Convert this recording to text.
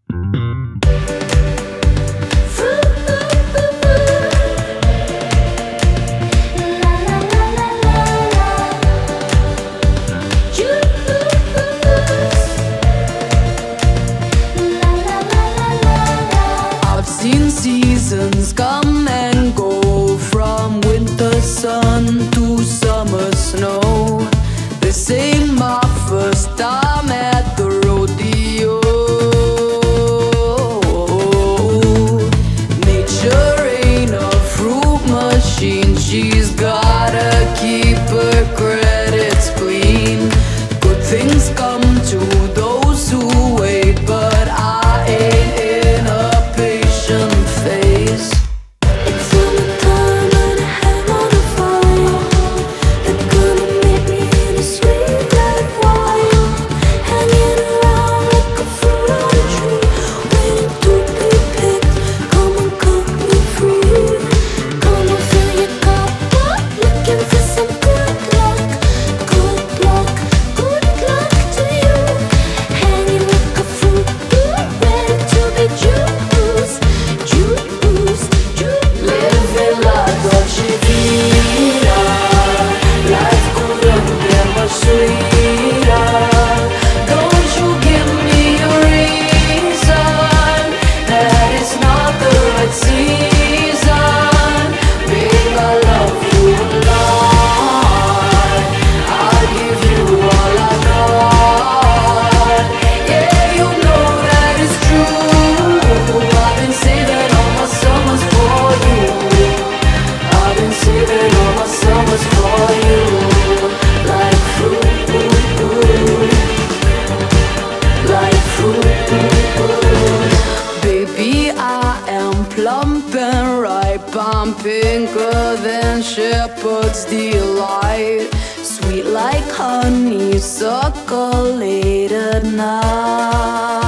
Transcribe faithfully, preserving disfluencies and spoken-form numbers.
Seasons come and go, from winter sun to summer snow. This ain't my first time at the rodeo. Nature ain't a fruit machine, she's gotta keep her credits clean. Good things come to those who wait, but I ain't in a patient phase. It's summertime and I hang on the fire. They're gonna make me in a sweet red wine, hanging around like a fruit on a tree, waiting to be picked. Come on, cut me free. Come on, fill your cup up, looking for some good luck. Good luck, good luck to you. Hanging like a fruit, ready to be juiced. Juice, juice. Living la dolce vita, life couldn't get much sweeter. Don't you give me a reason that it's not the right season. Babe, I love you a lot, I'll give you all I got. Yeah, you know that it's true. I've been saving all my summers for you. I've been saving all my summers for you. Like fruit, like fruit. Baby, I am plump and ripe. I'm pinker than shepherd's delight. Sweet like honey, suckle late at night.